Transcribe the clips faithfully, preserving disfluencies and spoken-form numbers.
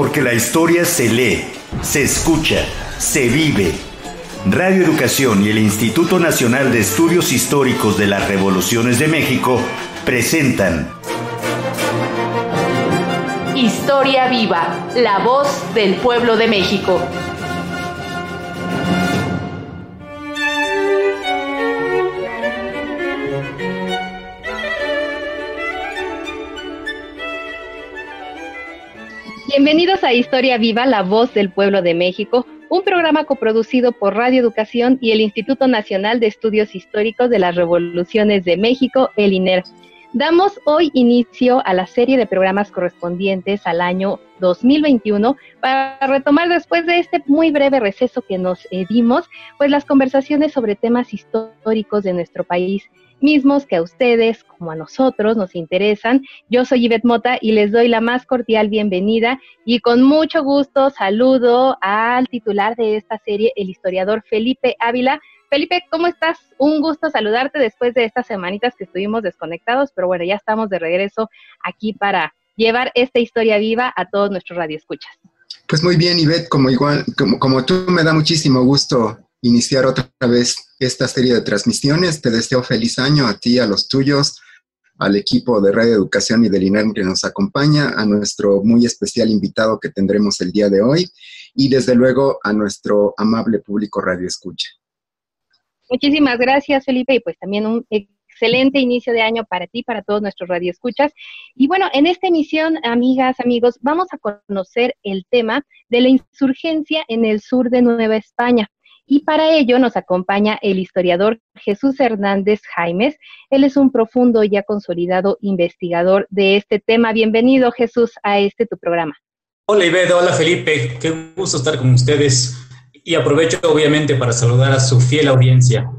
Porque la historia se lee, se escucha, se vive. Radio Educación y el Instituto Nacional de Estudios Históricos de las Revoluciones de México presentan Historia Viva, la voz del pueblo de México. Bienvenidos a Historia Viva, la voz del pueblo de México, un programa coproducido por Radio Educación y el Instituto Nacional de Estudios Históricos de las Revoluciones de México, el I N E R. Damos hoy inicio a la serie de programas correspondientes al año dos mil veintiuno para retomar después de este muy breve receso que nos eh, dimos, pues las conversaciones sobre temas históricos de nuestro país, mismos que a ustedes como a nosotros nos interesan. Yo soy Ivette Mota y les doy la más cordial bienvenida y con mucho gusto saludo al titular de esta serie, el historiador Felipe Ávila. Felipe, ¿cómo estás? Un gusto saludarte después de estas semanitas que estuvimos desconectados, pero bueno, ya estamos de regreso aquí para llevar esta historia viva a todos nuestros radioescuchas. Pues muy bien, Ivette, como igual, como, como tú, me da muchísimo gusto iniciar otra vez esta serie de transmisiones. Te deseo feliz año a ti, a los tuyos, al equipo de Radio Educación y del I N E R que nos acompaña, a nuestro muy especial invitado que tendremos el día de hoy y desde luego a nuestro amable público radioescucha. Muchísimas gracias, Felipe, y pues también un excelente inicio de año para ti, para todos nuestros radioescuchas. Y bueno, en esta emisión, amigas, amigos, vamos a conocer el tema de la insurgencia en el sur de Nueva España. Y para ello nos acompaña el historiador Jesús Hernández Jaimes. Él es un profundo y ya consolidado investigador de este tema. Bienvenido, Jesús, a este tu programa. Hola, Ivette, hola, Felipe. Qué gusto estar con ustedes. Y aprovecho, obviamente, para saludar a su fiel audiencia.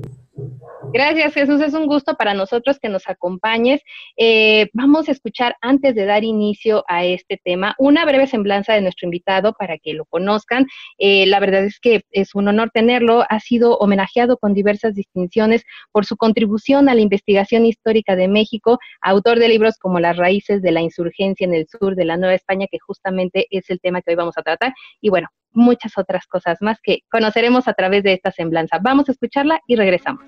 Gracias, Jesús. Es un gusto para nosotros que nos acompañes. Eh, vamos a escuchar, antes de dar inicio a este tema, una breve semblanza de nuestro invitado para que lo conozcan. Eh, la verdad es que es un honor tenerlo. Ha sido homenajeado con diversas distinciones por su contribución a la investigación histórica de México, autor de libros como Las raíces de la insurgencia en el sur de la Nueva España, que justamente es el tema que hoy vamos a tratar. Y bueno, muchas otras cosas más que conoceremos a través de esta semblanza. Vamos a escucharla y regresamos.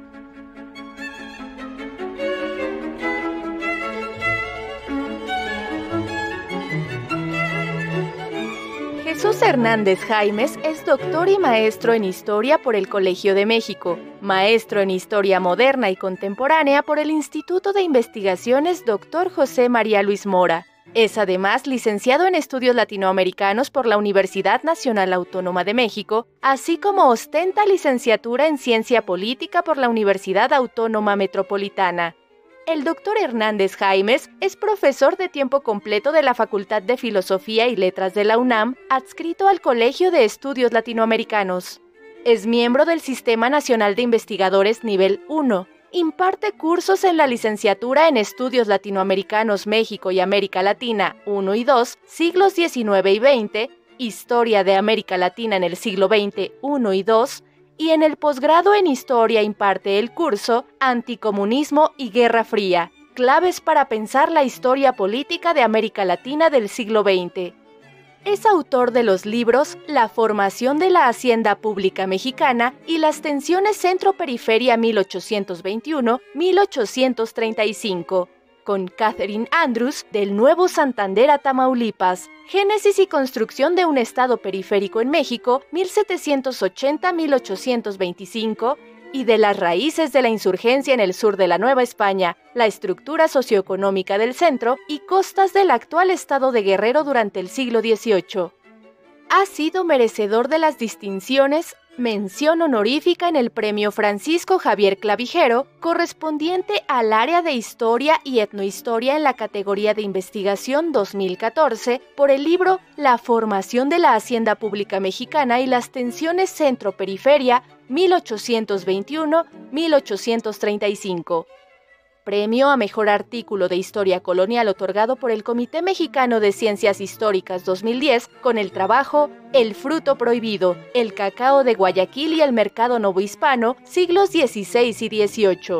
Jesús Hernández Jaimes es doctor y maestro en Historia por el Colegio de México, maestro en Historia Moderna y Contemporánea por el Instituto de Investigaciones doctor José María Luis Mora. Es además licenciado en Estudios Latinoamericanos por la Universidad Nacional Autónoma de México, así como ostenta licenciatura en Ciencia Política por la Universidad Autónoma Metropolitana. El doctor Hernández Jaimes es profesor de tiempo completo de la Facultad de Filosofía y Letras de la UNAM, adscrito al Colegio de Estudios Latinoamericanos. Es miembro del Sistema Nacional de Investigadores Nivel uno. Imparte cursos en la licenciatura en Estudios Latinoamericanos México y América Latina uno y dos, siglos diecinueve y veinte, Historia de América Latina en el siglo veinte uno y dos, y en el posgrado en Historia imparte el curso Anticomunismo y Guerra Fría, claves para pensar la historia política de América Latina del siglo veinte. Es autor de los libros La formación de la Hacienda Pública Mexicana y Las tensiones Centro-Periferia mil ochocientos veintiuno a mil ochocientos treinta y cinco, con Catherine Andrews del Nuevo Santander a Tamaulipas, Génesis y construcción de un Estado periférico en México mil setecientos ochenta a mil ochocientos veinticinco, y de las raíces de la insurgencia en el sur de la Nueva España, la estructura socioeconómica del centro y costas del actual estado de Guerrero durante el siglo dieciocho. Ha sido merecedor de las distinciones mención honorífica en el Premio Francisco Javier Clavijero, correspondiente al área de Historia y Etnohistoria en la categoría de Investigación dos mil catorce, por el libro La formación de la Hacienda Pública Mexicana y las tensiones Centro-Periferia mil ochocientos veintiuno a mil ochocientos treinta y cinco. Premio a Mejor Artículo de Historia Colonial otorgado por el Comité Mexicano de Ciencias Históricas dos mil diez con el trabajo El fruto prohibido, el cacao de Guayaquil y el mercado novohispano, siglos dieciséis y dieciocho.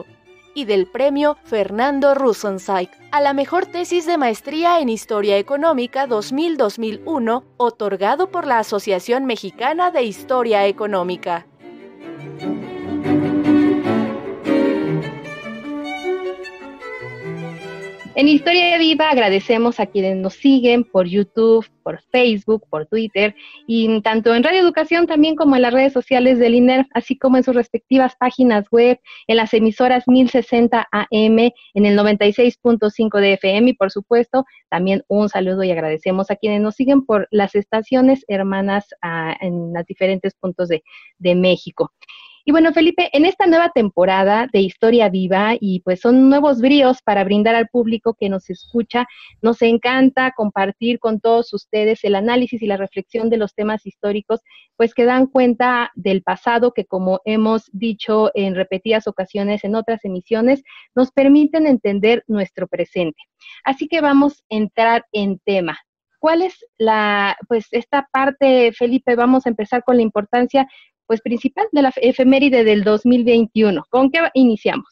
y del premio Fernando Rosenzweig a la mejor tesis de maestría en Historia Económica dos mil a dos mil uno, otorgado por la Asociación Mexicana de Historia Económica. En Historia Viva agradecemos a quienes nos siguen por YouTube, por Facebook, por Twitter, y tanto en Radio Educación también como en las redes sociales del I N E R, así como en sus respectivas páginas web, en las emisoras mil sesenta A M, en el noventa y seis punto cinco de F M, y por supuesto, también un saludo y agradecemos a quienes nos siguen por las estaciones hermanas uh, en los diferentes puntos de, de México. Y bueno, Felipe, en esta nueva temporada de Historia Viva, y pues son nuevos bríos para brindar al público que nos escucha, nos encanta compartir con todos ustedes el análisis y la reflexión de los temas históricos, pues que dan cuenta del pasado, que como hemos dicho en repetidas ocasiones en otras emisiones, nos permiten entender nuestro presente. Así que vamos a entrar en tema. ¿Cuál es la, pues esta parte, Felipe? Vamos a empezar con la importancia pues principal de la efeméride del dos mil veintiuno. ¿Con qué iniciamos?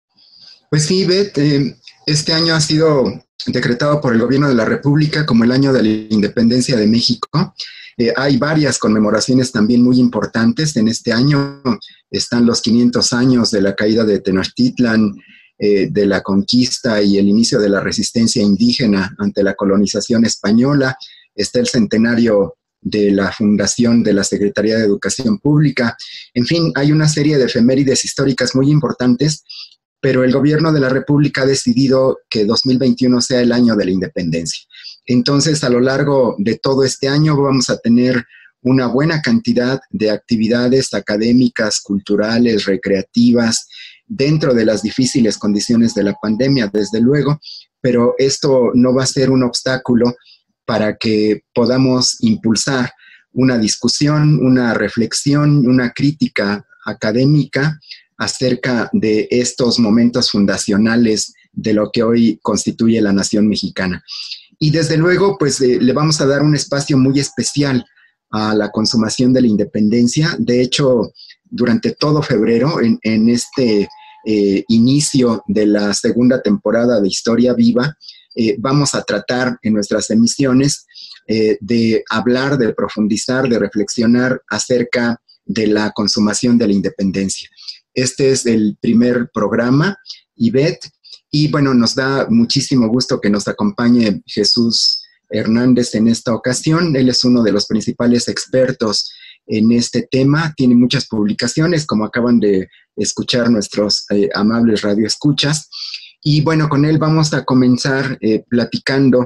Pues sí, Beth, eh, este año ha sido decretado por el Gobierno de la República como el año de la Independencia de México. Eh, hay varias conmemoraciones también muy importantes. En este año están los quinientos años de la caída de Tenochtitlan, eh, de la conquista y el inicio de la resistencia indígena ante la colonización española. Está el centenario de la fundación de la Secretaría de Educación Pública. En fin, hay una serie de efemérides históricas muy importantes, pero el Gobierno de la República ha decidido que dos mil veintiuno sea el año de la independencia. Entonces, a lo largo de todo este año vamos a tener una buena cantidad de actividades académicas, culturales, recreativas, dentro de las difíciles condiciones de la pandemia, desde luego, pero esto no va a ser un obstáculo para que podamos impulsar una discusión, una reflexión, una crítica académica acerca de estos momentos fundacionales de lo que hoy constituye la nación mexicana. Y desde luego, pues eh, le vamos a dar un espacio muy especial a la consumación de la independencia. De hecho, durante todo febrero, en, en este eh, inicio de la segunda temporada de Historia Viva, Eh, vamos a tratar en nuestras emisiones eh, de hablar, de profundizar, de reflexionar acerca de la consumación de la independencia. Este es el primer programa, Ivette, y bueno, nos da muchísimo gusto que nos acompañe Jesús Hernández en esta ocasión. Él es uno de los principales expertos en este tema, tiene muchas publicaciones, como acaban de escuchar nuestros eh, amables radioescuchas. Y bueno, con él vamos a comenzar eh, platicando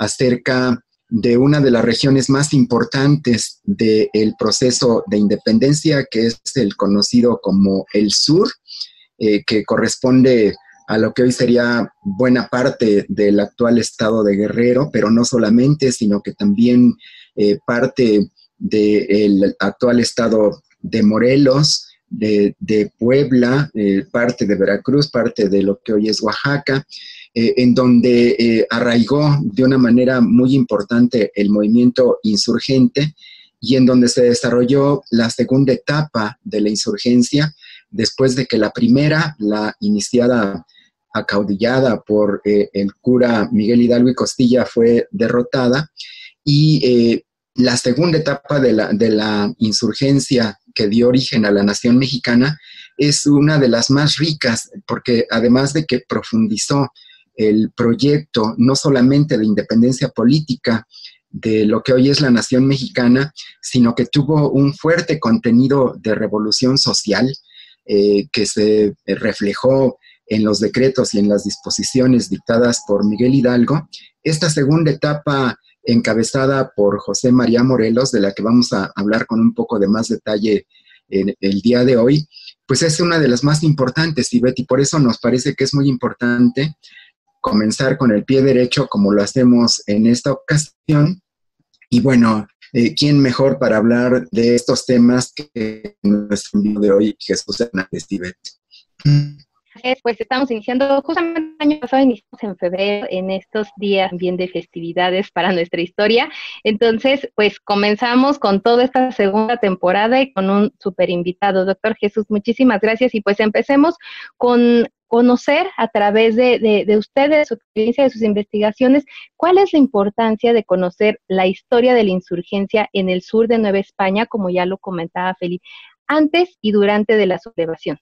acerca de una de las regiones más importantes del proceso de independencia, que es el conocido como el Sur, eh, que corresponde a lo que hoy sería buena parte del actual estado de Guerrero, pero no solamente, sino que también eh, parte del actual estado de Morelos, De, de Puebla, eh, parte de Veracruz, parte de lo que hoy es Oaxaca, eh, en donde eh, arraigó de una manera muy importante el movimiento insurgente y en donde se desarrolló la segunda etapa de la insurgencia, después de que la primera, la iniciada, acaudillada por eh, el cura Miguel Hidalgo y Costilla, fue derrotada, y eh, la segunda etapa de la, de la insurgencia que dio origen a la nación mexicana es una de las más ricas, porque además de que profundizó el proyecto no solamente de independencia política de lo que hoy es la nación mexicana, sino que tuvo un fuerte contenido de revolución social eh, que se reflejó en los decretos y en las disposiciones dictadas por Miguel Hidalgo. Esta segunda etapa, encabezada por José María Morelos, de la que vamos a hablar con un poco de más detalle en el día de hoy, pues es una de las más importantes, Ivette, y por eso nos parece que es muy importante comenzar con el pie derecho, como lo hacemos en esta ocasión. Y bueno, eh, ¿quién mejor para hablar de estos temas que nuestro invitado de hoy, Jesús Hernández, Ivette? Pues estamos iniciando, justamente el año pasado iniciamos en febrero, en estos días también de festividades para nuestra historia. Entonces, pues comenzamos con toda esta segunda temporada y con un súper invitado. Doctor Jesús, muchísimas gracias, y pues empecemos con conocer a través de, de, de ustedes, de su experiencia, de sus investigaciones, cuál es la importancia de conocer la historia de la insurgencia en el sur de Nueva España, como ya lo comentaba Felipe, antes y durante de la sublevación.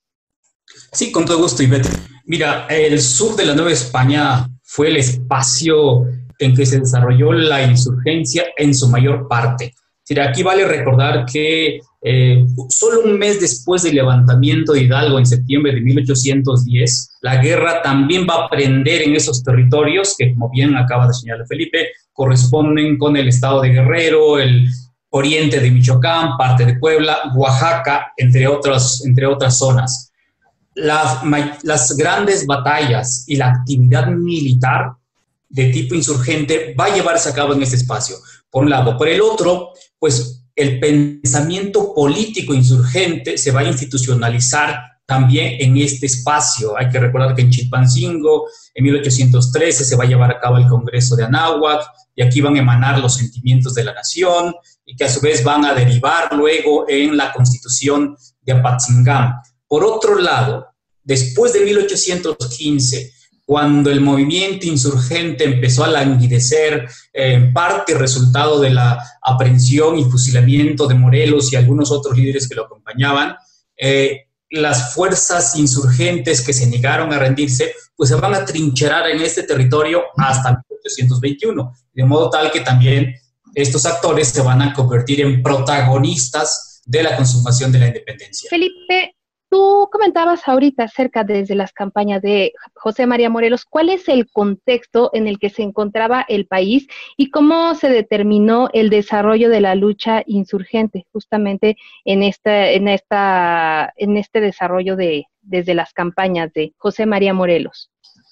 Sí, con todo gusto, Ivette. Mira, el sur de la Nueva España fue el espacio en que se desarrolló la insurgencia en su mayor parte. Decir, aquí vale recordar que eh, solo un mes después del levantamiento de Hidalgo en septiembre de mil ochocientos diez, la guerra también va a prender en esos territorios que, como bien acaba de señalar Felipe, corresponden con el estado de Guerrero, el oriente de Michoacán, parte de Puebla, Oaxaca, entre otras, entre otras zonas. Las, las grandes batallas y la actividad militar de tipo insurgente va a llevarse a cabo en este espacio, por un lado. Por el otro, pues el pensamiento político insurgente se va a institucionalizar también en este espacio. Hay que recordar que en Chilpancingo, en mil ochocientos trece, se va a llevar a cabo el Congreso de Anáhuac, y aquí van a emanar los sentimientos de la nación, y que a su vez van a derivar luego en la Constitución de Apatzingán. Por otro lado, después de mil ochocientos quince, cuando el movimiento insurgente empezó a languidecer, eh, en parte resultado de la aprehensión y fusilamiento de Morelos y algunos otros líderes que lo acompañaban, eh, las fuerzas insurgentes que se negaron a rendirse, pues se van a trincherar en este territorio hasta mil ochocientos veintiuno, de modo tal que también estos actores se van a convertir en protagonistas de la consumación de la independencia. Felipe, tú comentabas ahorita acerca desde las campañas de José María Morelos, ¿cuál es el contexto en el que se encontraba el país y cómo se determinó el desarrollo de la lucha insurgente justamente en esta, en esta, en este desarrollo de desde las campañas de José María Morelos?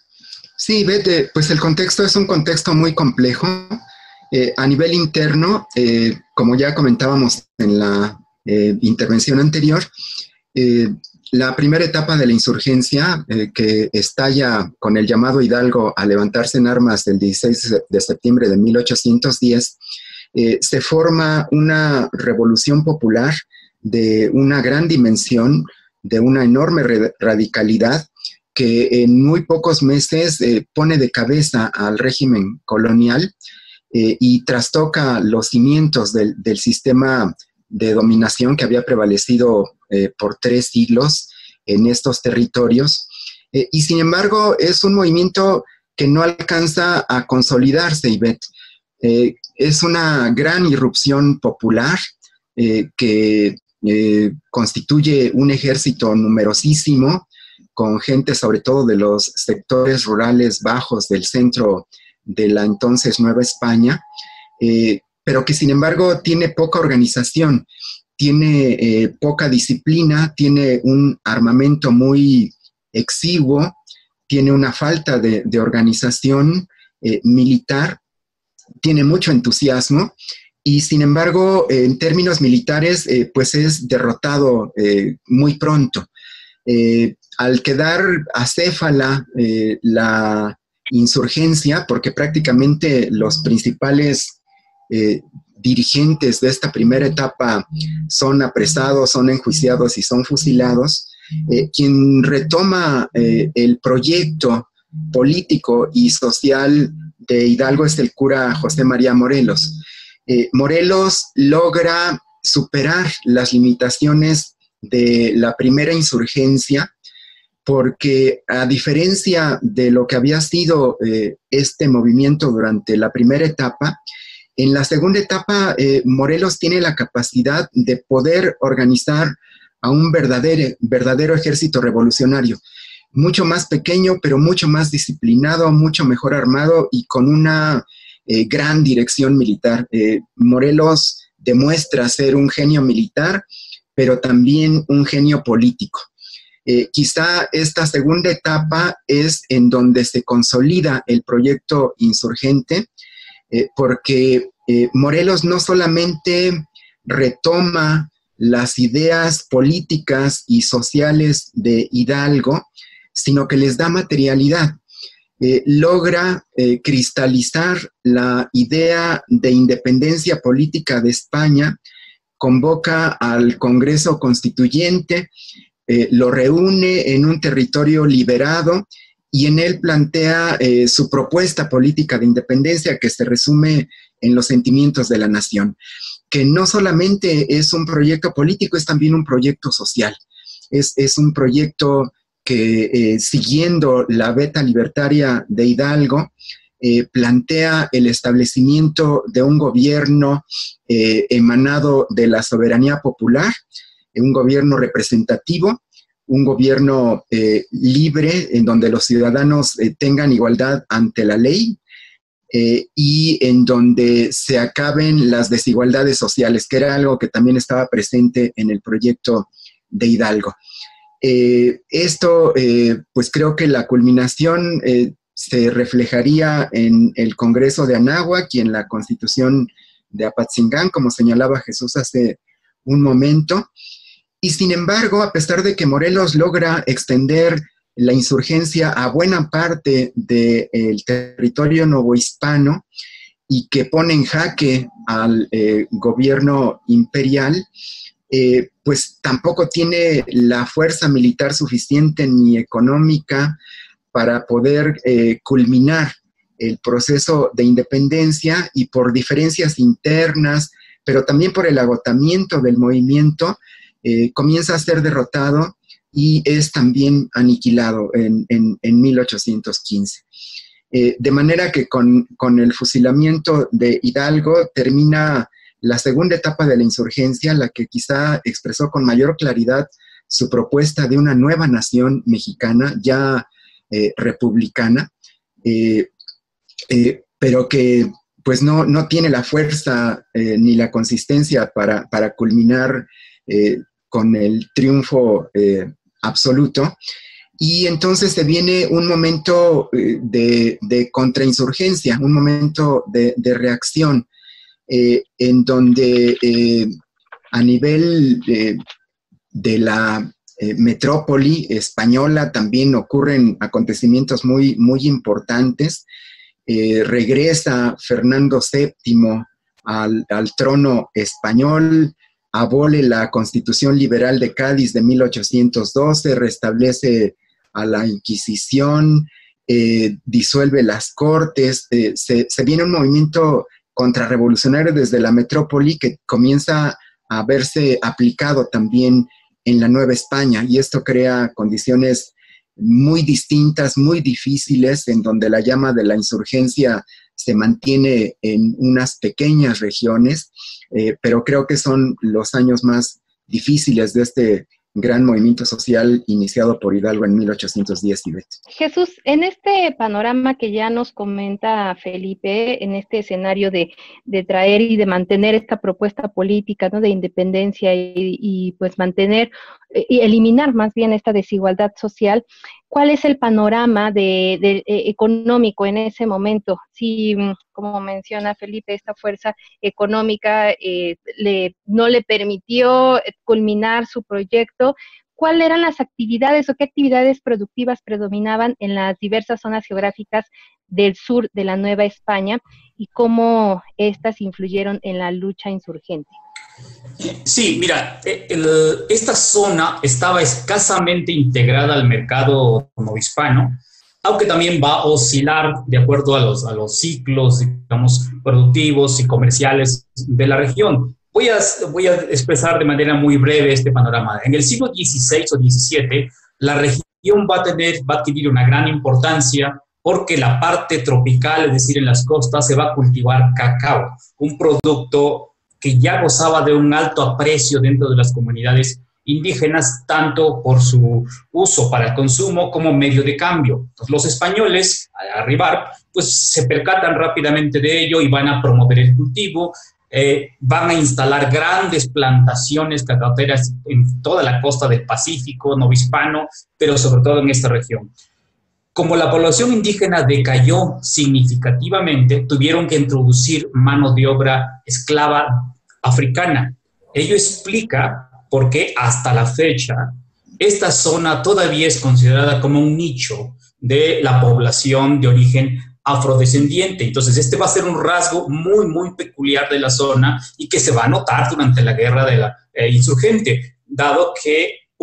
Sí, Bete, pues el contexto es un contexto muy complejo. Eh, a nivel interno, eh, como ya comentábamos en la eh, intervención anterior, Eh, la primera etapa de la insurgencia, eh, que estalla con el llamado Hidalgo a levantarse en armas del dieciséis de septiembre de mil ochocientos diez, eh, se forma una revolución popular de una gran dimensión, de una enorme radicalidad, que en muy pocos meses eh, pone de cabeza al régimen colonial eh, y trastoca los cimientos del, del sistema de dominación que había prevalecido eh, por tres siglos en estos territorios. Eh, y sin embargo, es un movimiento que no alcanza a consolidarse, Ivette. Eh, es una gran irrupción popular eh, que eh, constituye un ejército numerosísimo, con gente sobre todo de los sectores rurales bajos del centro de la entonces Nueva España, eh, pero que sin embargo tiene poca organización, tiene eh, poca disciplina, tiene un armamento muy exiguo, tiene una falta de, de organización eh, militar, tiene mucho entusiasmo y sin embargo eh, en términos militares eh, pues es derrotado eh, muy pronto. Eh, al quedar acéfala eh, la insurgencia, porque prácticamente los principales Eh, dirigentes de esta primera etapa son apresados, son enjuiciados y son fusilados, eh, quien retoma eh, el proyecto político y social de Hidalgo es el cura José María Morelos. Eh, Morelos logra superar las limitaciones de la primera insurgencia porque, a diferencia de lo que había sido eh, este movimiento durante la primera etapa, en la segunda etapa, eh, Morelos tiene la capacidad de poder organizar a un verdadero, verdadero ejército revolucionario, mucho más pequeño, pero mucho más disciplinado, mucho mejor armado y con una eh, gran dirección militar. Eh, Morelos demuestra ser un genio militar, pero también un genio político. Eh, quizá esta segunda etapa es en donde se consolida el proyecto insurgente, Eh, porque eh, Morelos no solamente retoma las ideas políticas y sociales de Hidalgo, sino que les da materialidad. Eh, logra eh, cristalizar la idea de independencia política de España, convoca al Congreso Constituyente eh, lo reúne en un territorio liberado y en él plantea eh, su propuesta política de independencia que se resume en los sentimientos de la nación, que no solamente es un proyecto político, es también un proyecto social. Es, es un proyecto que, eh, siguiendo la veta libertaria de Hidalgo, eh, plantea el establecimiento de un gobierno eh, emanado de la soberanía popular, un gobierno representativo, un gobierno eh, libre, en donde los ciudadanos eh, tengan igualdad ante la ley, eh, y en donde se acaben las desigualdades sociales, que era algo que también estaba presente en el proyecto de Hidalgo. Eh, esto, eh, pues creo que la culminación eh, se reflejaría en el Congreso de Anáhuac y en la Constitución de Apatzingán, como señalaba Jesús hace un momento. Y sin embargo, a pesar de que Morelos logra extender la insurgencia a buena parte del territorio novohispano y que pone en jaque al eh, gobierno imperial, eh, pues tampoco tiene la fuerza militar suficiente ni económica para poder eh, culminar el proceso de independencia, y por diferencias internas, pero también por el agotamiento del movimiento, eh, comienza a ser derrotado y es también aniquilado en, en, en mil ochocientos quince. Eh, de manera que con, con el fusilamiento de Hidalgo termina la segunda etapa de la insurgencia, la que quizá expresó con mayor claridad su propuesta de una nueva nación mexicana, ya eh, republicana, eh, eh, pero que pues no, no tiene la fuerza eh, ni la consistencia para, para culminar eh, con el triunfo eh, absoluto. Y entonces se viene un momento eh, de, de contrainsurgencia, un momento de, de reacción, eh, en donde eh, a nivel eh, de la eh, metrópoli española también ocurren acontecimientos muy, muy importantes. Eh, regresa Fernando séptimo al, al trono español, abole la Constitución Liberal de Cádiz de mil ochocientos doce, restablece a la Inquisición, eh, disuelve las Cortes, eh, se, se viene un movimiento contrarrevolucionario desde la metrópoli que comienza a verse aplicado también en la Nueva España, y esto crea condiciones muy distintas, muy difíciles, en donde la llama de la insurgencia se mantiene en unas pequeñas regiones, eh, pero creo que son los años más difíciles de este gran movimiento social iniciado por Hidalgo en mil ochocientos diez, Ivette. Jesús, en este panorama que ya nos comenta Felipe, en este escenario de, de traer y de mantener esta propuesta política, ¿no?, de independencia y, y pues mantener y eliminar más bien esta desigualdad social, ¿cuál es el panorama de, de, eh, económico en ese momento? Si, como menciona Felipe, esta fuerza económica eh, le, no le permitió culminar su proyecto, ¿cuáles eran las actividades o qué actividades productivas predominaban en las diversas zonas geográficas del sur de la Nueva España y cómo éstas influyeron en la lucha insurgente? Sí, mira, el, esta zona estaba escasamente integrada al mercado novohispano, aunque también va a oscilar de acuerdo a los, a los ciclos, digamos, productivos y comerciales de la región. Voy a, voy a expresar de manera muy breve este panorama. En el siglo dieciséis o diecisiete, la región va a, tener, va a adquirir una gran importancia porque la parte tropical, es decir, en las costas, se va a cultivar cacao, un producto que ya gozaba de un alto aprecio dentro de las comunidades indígenas, tanto por su uso para el consumo como medio de cambio. Entonces, los españoles, al arribar, pues se percatan rápidamente de ello y van a promover el cultivo, eh, van a instalar grandes plantaciones cacaoteras en toda la costa del Pacífico novohispano, pero sobre todo en esta región. Como la población indígena decayó significativamente, tuvieron que introducir mano de obra esclava africana. Ello explica por qué hasta la fecha esta zona todavía es considerada como un nicho de la población de origen afrodescendiente. Entonces, este va a ser un rasgo muy, muy peculiar de la zona y que se va a notar durante la guerra de la eh, insurgente, dado que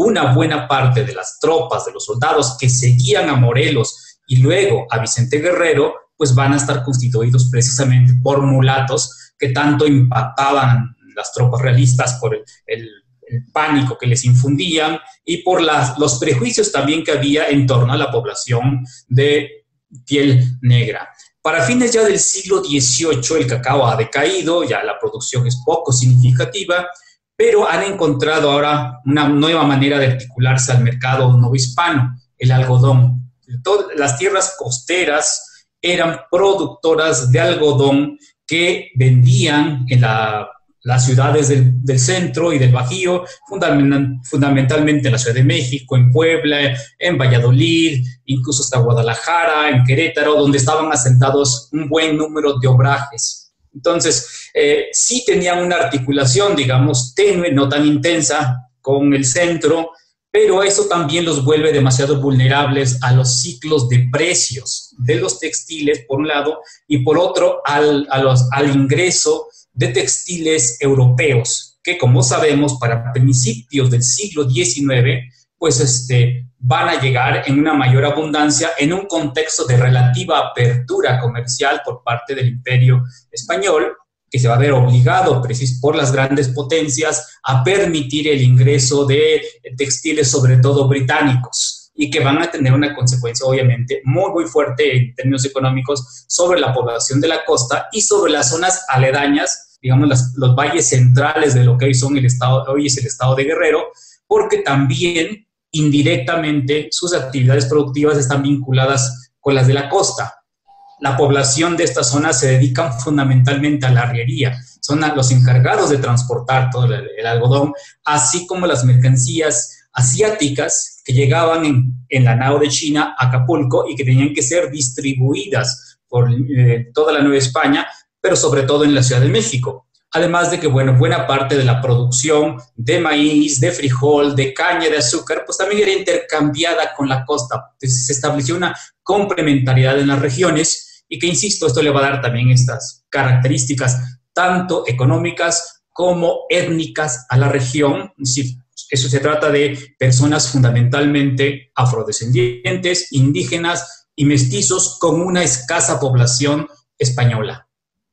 una buena parte de las tropas, de los soldados que seguían a Morelos y luego a Vicente Guerrero, pues van a estar constituidos precisamente por mulatos que tanto impactaban las tropas realistas por el, el, el pánico que les infundían y por las, los prejuicios también que había en torno a la población de piel negra. Para fines ya del siglo dieciocho el cacao ha decaído, ya la producción es poco significativa, pero han encontrado ahora una nueva manera de articularse al mercado novohispano, el algodón. Todas las tierras costeras eran productoras de algodón que vendían en la, las ciudades del, del centro y del Bajío, fundamental, fundamentalmente en la Ciudad de México, en Puebla, en Valladolid, incluso hasta Guadalajara, en Querétaro, donde estaban asentados un buen número de obrajes. Entonces, eh, sí tenían una articulación, digamos, tenue, no tan intensa con el centro, pero eso también los vuelve demasiado vulnerables a los ciclos de precios de los textiles, por un lado, y por otro, al, a los, al ingreso de textiles europeos, que como sabemos, para principios del siglo diecinueve, pues este, van a llegar en una mayor abundancia en un contexto de relativa apertura comercial por parte del Imperio Español, que se va a ver obligado por las grandes potencias a permitir el ingreso de textiles, sobre todo británicos, y que van a tener una consecuencia, obviamente, muy, muy fuerte en términos económicos sobre la población de la costa y sobre las zonas aledañas, digamos, las, los valles centrales de lo que hoy, son el estado, hoy es el estado de Guerrero, porque también, indirectamente, sus actividades productivas están vinculadas con las de la costa. La población de esta zona se dedica fundamentalmente a la arriería, son los encargados de transportar todo el, el algodón, así como las mercancías asiáticas que llegaban en, en la nao de China a Acapulco y que tenían que ser distribuidas por eh, toda la Nueva España, pero sobre todo en la Ciudad de México. Además de que, bueno, buena parte de la producción de maíz, de frijol, de caña de azúcar, pues también era intercambiada con la costa. Entonces se estableció una complementariedad en las regiones y que, insisto, esto le va a dar también estas características tanto económicas como étnicas a la región. Sí, eso se trata de personas fundamentalmente afrodescendientes, indígenas y mestizos con una escasa población española.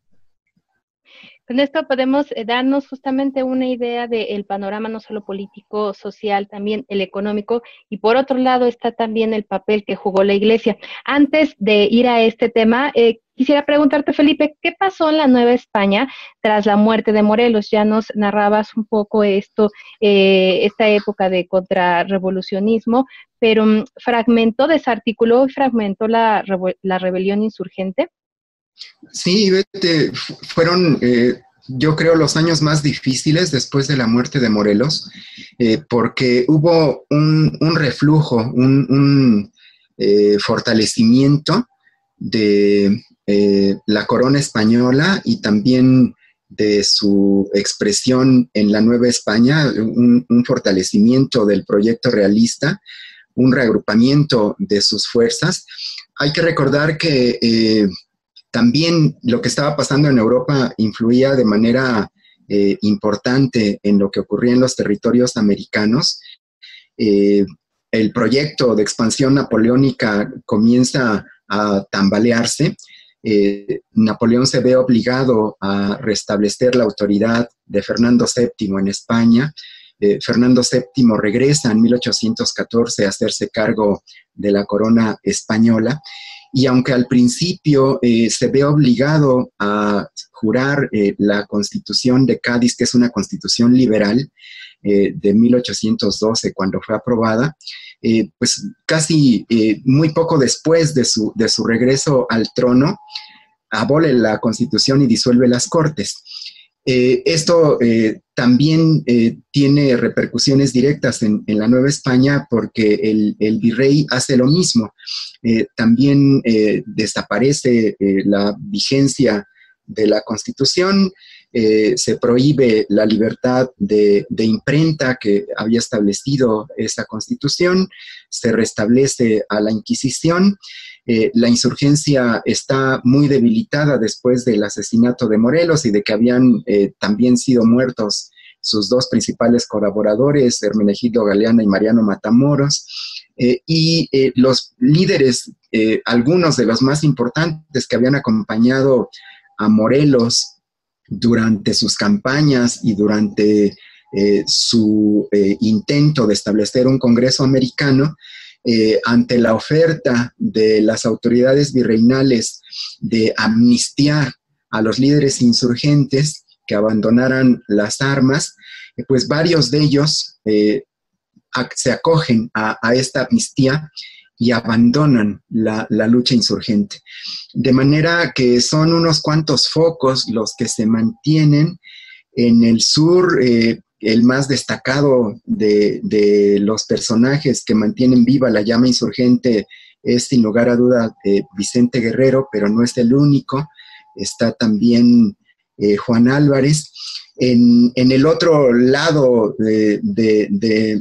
Con esto podemos eh, darnos justamente una idea del panorama no solo político, social, también el económico, y por otro lado está también el papel que jugó la Iglesia. Antes de ir a este tema, eh, quisiera preguntarte, Felipe, ¿qué pasó en la Nueva España tras la muerte de Morelos? Ya nos narrabas un poco esto, eh, esta época de contrarrevolucionismo, pero um, ¿fragmentó, desarticuló y fragmentó la, la rebelión insurgente? Sí, Bete, fueron, eh, yo creo, los años más difíciles después de la muerte de Morelos, eh, porque hubo un, un reflujo, un, un eh, fortalecimiento de eh, la corona española y también de su expresión en la Nueva España, un, un fortalecimiento del proyecto realista, un reagrupamiento de sus fuerzas. Hay que recordar que eh, también lo que estaba pasando en Europa influía de manera eh, importante en lo que ocurría en los territorios americanos. Eh, el proyecto de expansión napoleónica comienza a tambalearse. Eh, Napoleón se ve obligado a restablecer la autoridad de Fernando séptimo en España. Eh, Fernando séptimo regresa en mil ochocientos catorce a hacerse cargo de la corona española. Y aunque al principio eh, se ve obligado a jurar eh, la Constitución de Cádiz, que es una constitución liberal eh, de mil ochocientos doce, cuando fue aprobada, eh, pues casi eh, muy poco después de su, de su regreso al trono, abole la Constitución y disuelve las Cortes. Eh, esto eh, también eh, tiene repercusiones directas en, en la Nueva España porque el, el virrey hace lo mismo. Eh, también eh, desaparece eh, la vigencia de la Constitución, eh, se prohíbe la libertad de, de imprenta que había establecido esa Constitución, se restablece a la Inquisición. Eh, la insurgencia está muy debilitada después del asesinato de Morelos y de que habían eh, también sido muertos sus dos principales colaboradores, Hermenegildo Galeana y Mariano Matamoros, eh, y eh, los líderes, eh, algunos de los más importantes que habían acompañado a Morelos durante sus campañas y durante eh, su eh, intento de establecer un Congreso americano, eh, ante la oferta de las autoridades virreinales de amnistiar a los líderes insurgentes que abandonaran las armas, eh, pues varios de ellos eh, a, se acogen a, a esta amnistía y abandonan la, la lucha insurgente. De manera que son unos cuantos focos los que se mantienen en el sur. Eh, el más destacado de, de los personajes que mantienen viva la llama insurgente es, sin lugar a duda, eh, Vicente Guerrero, pero no es el único. Está también eh, Juan Álvarez. En, en el otro lado de, de, de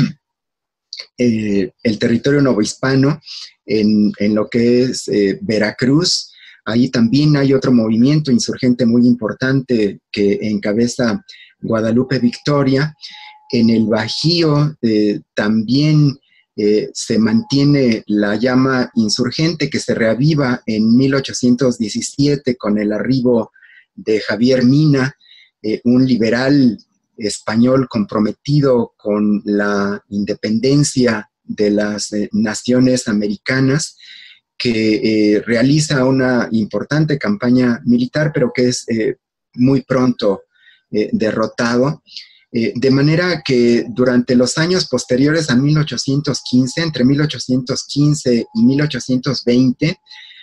eh, el territorio novohispano, en, en lo que es eh, Veracruz, ahí también hay otro movimiento insurgente muy importante que encabeza Guadalupe Victoria. En el Bajío eh, también eh, se mantiene la llama insurgente, que se reaviva en mil ochocientos diecisiete con el arribo de Javier Mina, eh, un liberal español comprometido con la independencia de las eh, naciones americanas, que eh, realiza una importante campaña militar, pero que es eh, muy pronto eh, derrotado. Eh, de manera que durante los años posteriores a mil ochocientos quince, entre mil ochocientos quince y mil ochocientos veinte,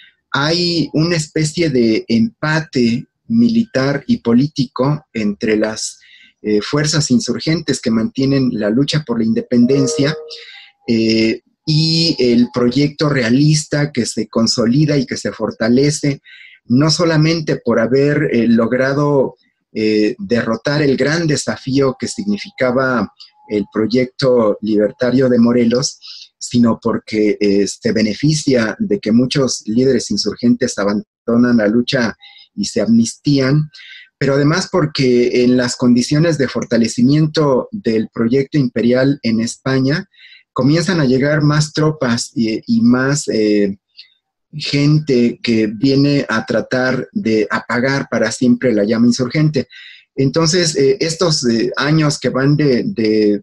hay una especie de empate militar y político entre las eh, fuerzas insurgentes que mantienen la lucha por la independencia eh, y el proyecto realista que se consolida y que se fortalece, no solamente por haber eh, logrado eh, derrotar el gran desafío que significaba el proyecto libertario de Morelos, sino porque eh, se beneficia de que muchos líderes insurgentes abandonan la lucha y se amnistían, pero además porque en las condiciones de fortalecimiento del proyecto imperial en España comienzan a llegar más tropas y, y más eh, gente que viene a tratar de apagar para siempre la llama insurgente. Entonces, eh, estos eh, años que van de, de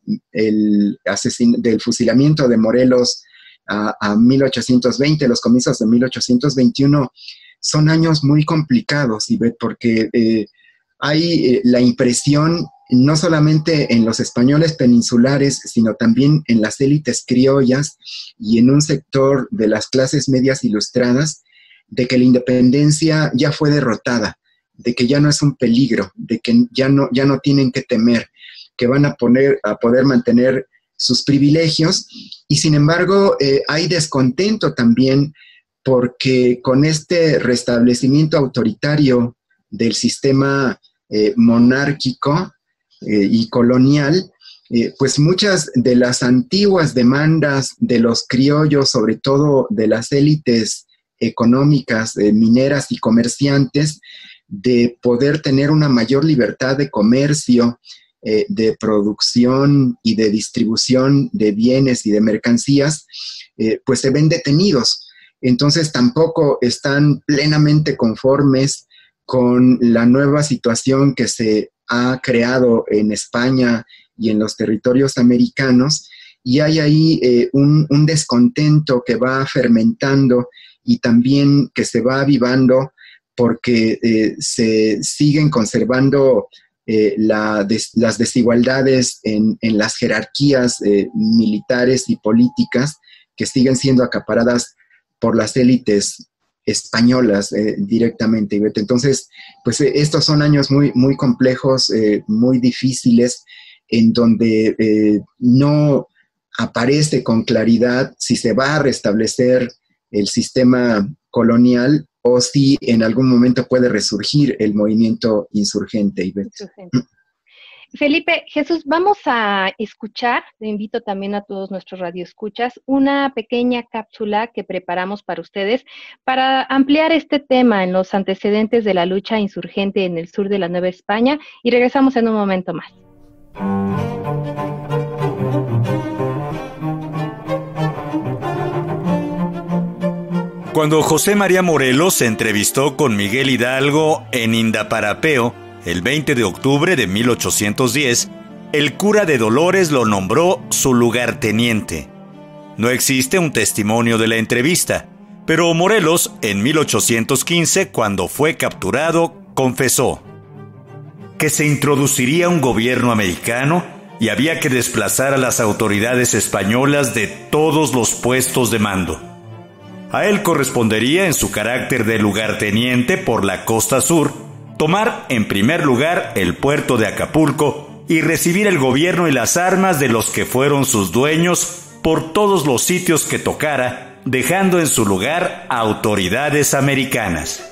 el asesin- del fusilamiento de Morelos a, a mil ochocientos veinte, los comienzos de mil ochocientos veintiuno, son años muy complicados, Ivette, porque eh, hay eh, la impresión, no solamente en los españoles peninsulares, sino también en las élites criollas y en un sector de las clases medias ilustradas, de que la independencia ya fue derrotada, de que ya no es un peligro, de que ya no, ya no tienen que temer, que van a, poner, a poder mantener sus privilegios. Y sin embargo, eh, hay descontento también porque con este restablecimiento autoritario del sistema eh, monárquico eh, y colonial, eh, pues muchas de las antiguas demandas de los criollos, sobre todo de las élites económicas, eh, mineras y comerciantes, de poder tener una mayor libertad de comercio, eh, de producción y de distribución de bienes y de mercancías, eh, pues se ven detenidos. Entonces tampoco están plenamente conformes con la nueva situación que se ha creado en España y en los territorios americanos, y hay ahí eh, un, un descontento que va fermentando y también que se va avivando porque eh, se siguen conservando eh, la des, las desigualdades en, en las jerarquías eh, militares y políticas que siguen siendo acaparadas por las élites españolas eh, directamente. Entonces, pues eh, estos son años muy, muy complejos, eh, muy difíciles, en donde eh, no aparece con claridad si se va a restablecer el sistema colonial o si en algún momento puede resurgir el movimiento insurgente. insurgente. Felipe, Jesús, vamos a escuchar, te invito también a todos nuestros radioescuchas, una pequeña cápsula que preparamos para ustedes para ampliar este tema en los antecedentes de la lucha insurgente en el sur de la Nueva España, y regresamos en un momento más. Cuando José María Morelos se entrevistó con Miguel Hidalgo en Indaparapeo, el veinte de octubre de mil ochocientos diez, el cura de Dolores lo nombró su lugarteniente. No existe un testimonio de la entrevista, pero Morelos, en mil ochocientos quince, cuando fue capturado, confesó que se introduciría un gobierno americano y había que desplazar a las autoridades españolas de todos los puestos de mando. A él correspondería, en su carácter de lugarteniente por la costa sur, tomar en primer lugar el puerto de Acapulco y recibir el gobierno y las armas de los que fueron sus dueños por todos los sitios que tocara, dejando en su lugar a autoridades americanas.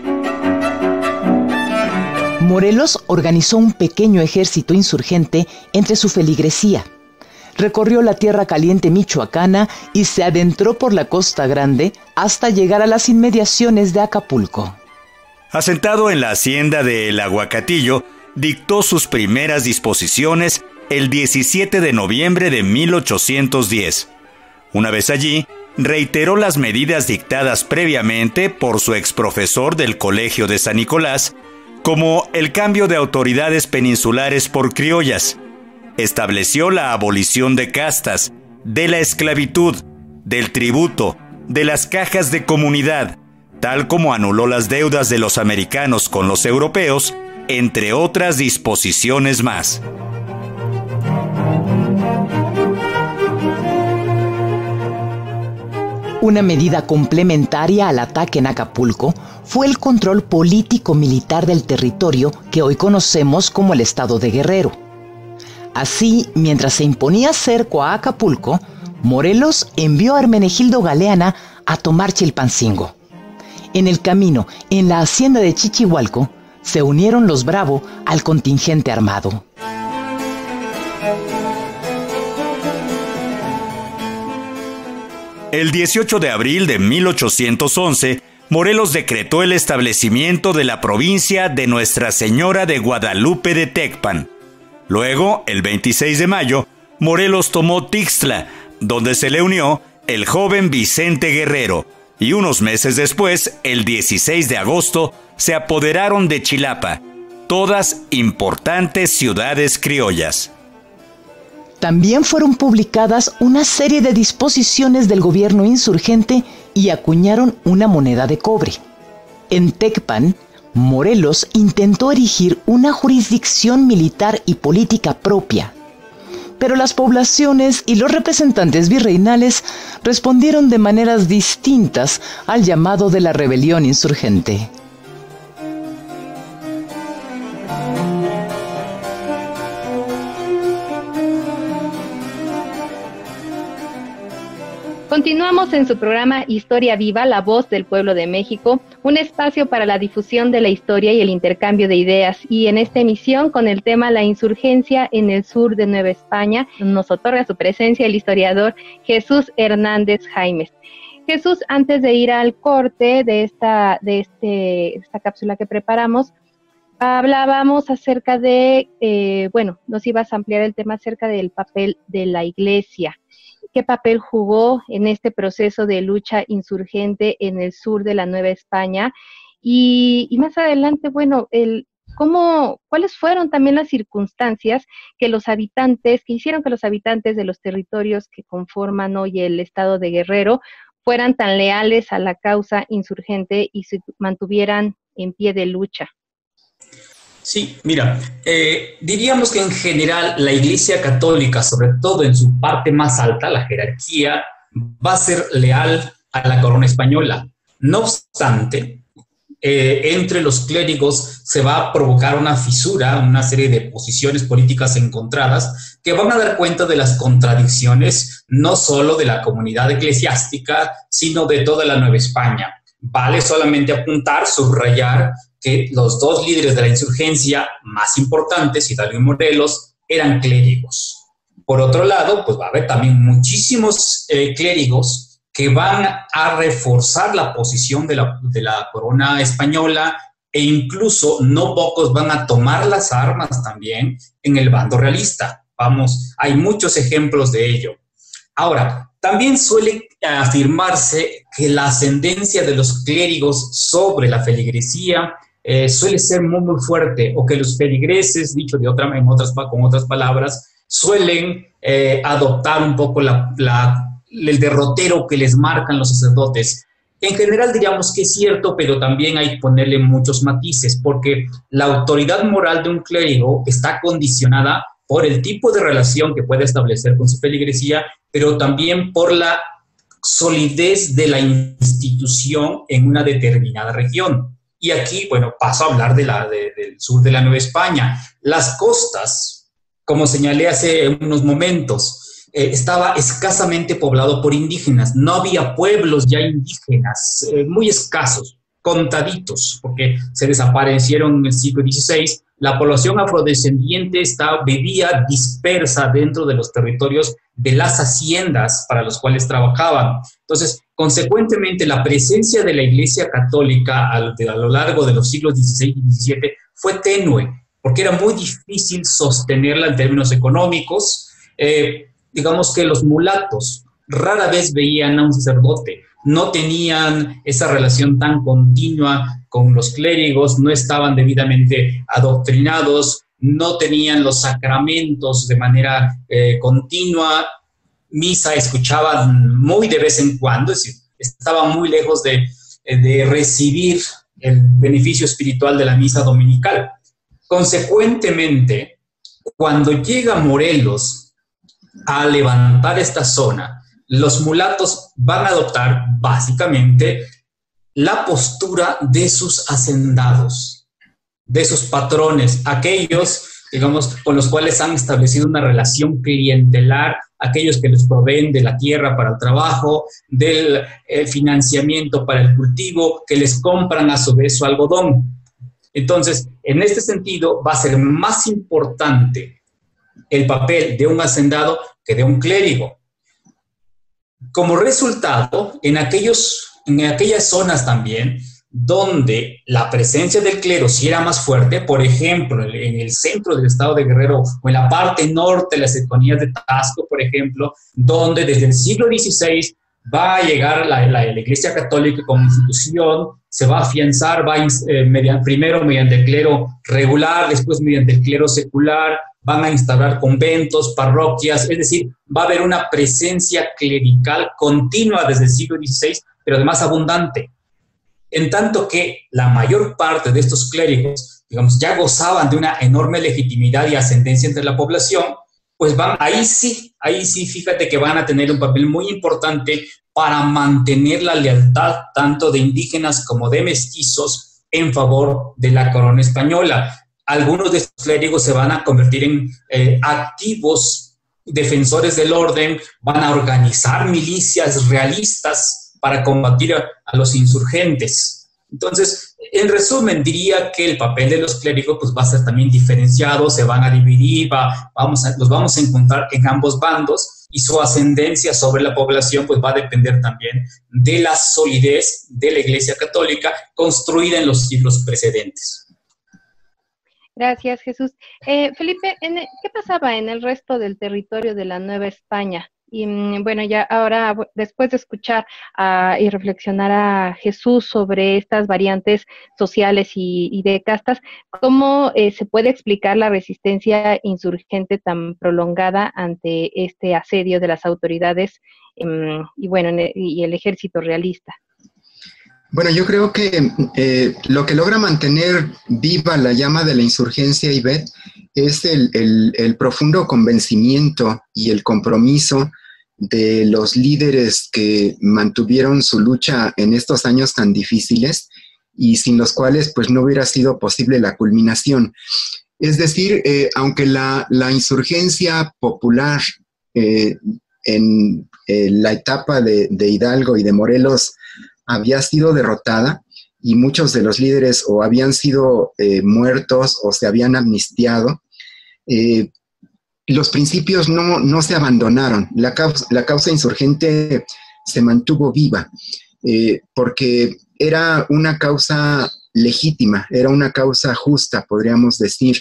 Morelos organizó un pequeño ejército insurgente entre su feligresía. Recorrió la tierra caliente michoacana y se adentró por la Costa Grande hasta llegar a las inmediaciones de Acapulco. Asentado en la hacienda de El Aguacatillo, dictó sus primeras disposiciones el diecisiete de noviembre de mil ochocientos diez. Una vez allí, reiteró las medidas dictadas previamente por su exprofesor del Colegio de San Nicolás, como el cambio de autoridades peninsulares por criollas. Estableció la abolición de castas, de la esclavitud, del tributo, de las cajas de comunidad, tal como anuló las deudas de los americanos con los europeos, entre otras disposiciones más. Una medida complementaria al ataque en Acapulco fue el control político-militar del territorio que hoy conocemos como el Estado de Guerrero. Así, mientras se imponía cerco a Acapulco, Morelos envió a Hermenegildo Galeana a tomar Chilpancingo. En el camino, en la hacienda de Chichihualco, se unieron los Bravo al contingente armado. El dieciocho de abril de mil ochocientos once, Morelos decretó el establecimiento de la provincia de Nuestra Señora de Guadalupe de Tecpan. Luego, el veintiséis de mayo, Morelos tomó Tixtla, donde se le unió el joven Vicente Guerrero, y unos meses después, el dieciséis de agosto, se apoderaron de Chilapa, todas importantes ciudades criollas. También fueron publicadas una serie de disposiciones del gobierno insurgente y acuñaron una moneda de cobre. En Tecpan, Morelos intentó erigir una jurisdicción militar y política propia, pero las poblaciones y los representantes virreinales respondieron de maneras distintas al llamado de la rebelión insurgente. Continuamos en su programa Historia Viva, la voz del pueblo de México, un espacio para la difusión de la historia y el intercambio de ideas. Y en esta emisión, con el tema La insurgencia en el sur de Nueva España, nos otorga su presencia el historiador Jesús Hernández Jaimes. Jesús, antes de ir al corte de esta, de este, esta cápsula que preparamos, hablábamos acerca de, eh, bueno, nos ibas a ampliar el tema acerca del papel de la Iglesia. ¿Qué papel jugó en este proceso de lucha insurgente en el sur de la Nueva España? Y, y más adelante, bueno, el, ¿cómo, ¿cuáles fueron también las circunstancias que los habitantes, que hicieron que los habitantes de los territorios que conforman hoy el estado de Guerrero fueran tan leales a la causa insurgente y se mantuvieran en pie de lucha? Sí, mira, eh, diríamos que en general la Iglesia Católica, sobre todo en su parte más alta, la jerarquía, va a ser leal a la corona española. No obstante, eh, entre los clérigos se va a provocar una fisura, una serie de posiciones políticas encontradas que van a dar cuenta de las contradicciones no solo de la comunidad eclesiástica, sino de toda la Nueva España. Vale solamente apuntar, subrayar que los dos líderes de la insurgencia más importantes, Hidalgo y Morelos, eran clérigos. Por otro lado, pues va a haber también muchísimos eh, clérigos que van a reforzar la posición de la, de la corona española e incluso no pocos van a tomar las armas también en el bando realista. Vamos, hay muchos ejemplos de ello. Ahora, también suele afirmarse que la ascendencia de los clérigos sobre la feligresía eh, suele ser muy, muy fuerte, o que los feligreses, dicho de otra, en otras, con otras palabras, suelen eh, adoptar un poco la, la, el derrotero que les marcan los sacerdotes. En general diríamos que es cierto, pero también hay que ponerle muchos matices, porque la autoridad moral de un clérigo está condicionada por el tipo de relación que puede establecer con su feligresía, pero también por la solidez de la institución en una determinada región. Y aquí, bueno, paso a hablar de la, de, del sur de la Nueva España. Las costas, como señalé hace unos momentos, eh, estaba escasamente poblado por indígenas. No había pueblos ya indígenas, eh, muy escasos, contaditos, porque se desaparecieron en el siglo dieciséis. La población afrodescendiente estaba, vivía dispersa dentro de los territorios de las haciendas para los cuales trabajaban. Entonces, consecuentemente, la presencia de la Iglesia Católica a, de, a lo largo de los siglos dieciséis y diecisiete fue tenue, porque era muy difícil sostenerla en términos económicos. Eh, digamos que los mulatos rara vez veían a un sacerdote, no tenían esa relación tan continua con los clérigos, no estaban debidamente adoctrinados, no tenían los sacramentos de manera eh, continua, misa escuchaban muy de vez en cuando, es decir, estaban muy lejos de, de recibir el beneficio espiritual de la misa dominical. Consecuentemente, cuando llega Morelos a levantar esta zona, los mulatos van a adoptar básicamente la postura de sus hacendados, de sus patrones, aquellos, digamos, con los cuales han establecido una relación clientelar, aquellos que les proveen de la tierra para el trabajo, del eh, financiamiento para el cultivo, que les compran a su vez su algodón. Entonces, en este sentido, va a ser más importante el papel de un hacendado que de un clérigo. Como resultado, en, aquellos, en aquellas zonas también donde la presencia del clero sí era más fuerte, por ejemplo, en el centro del estado de Guerrero o en la parte norte de las cercanías de Tasco, por ejemplo, donde desde el siglo dieciséis va a llegar la, la, la Iglesia Católica como institución, se va a afianzar, va a, eh, mediante, primero mediante el clero regular, después mediante el clero secular, van a instaurar conventos, parroquias, es decir, va a haber una presencia clerical continua desde el siglo dieciséis, pero además abundante. En tanto que la mayor parte de estos clérigos, digamos, ya gozaban de una enorme legitimidad y ascendencia entre la población, pues van, ahí sí, ahí sí, fíjate que van a tener un papel muy importante para mantener la lealtad tanto de indígenas como de mestizos en favor de la corona española. Algunos de estos clérigos se van a convertir en eh, activos defensores del orden, van a organizar milicias realistas para combatir a, a los insurgentes. Entonces, en resumen, diría que el papel de los clérigos pues, va a ser también diferenciado, se van a dividir, va, vamos a, los vamos a encontrar en ambos bandos y su ascendencia sobre la población pues, va a depender también de la solidez de la Iglesia Católica construida en los siglos precedentes. Gracias, Jesús. Eh, Felipe, en, ¿qué pasaba en el resto del territorio de la Nueva España? Y bueno, ya ahora, después de escuchar uh, y reflexionar a Jesús sobre estas variantes sociales y, y de castas, ¿cómo eh, se puede explicar la resistencia insurgente tan prolongada ante este asedio de las autoridades um, y bueno, y el ejército realista? Bueno, yo creo que eh, lo que logra mantener viva la llama de la insurgencia, Ivette, es el, el, el profundo convencimiento y el compromiso de los líderes que mantuvieron su lucha en estos años tan difíciles y sin los cuales pues no hubiera sido posible la culminación. Es decir, eh, aunque la, la insurgencia popular eh, en eh, la etapa de, de Hidalgo y de Morelos había sido derrotada y muchos de los líderes o habían sido eh, muertos o se habían amnistiado, eh, los principios no, no se abandonaron. La causa, la causa insurgente se mantuvo viva eh, porque era una causa legítima, era una causa justa, podríamos decir,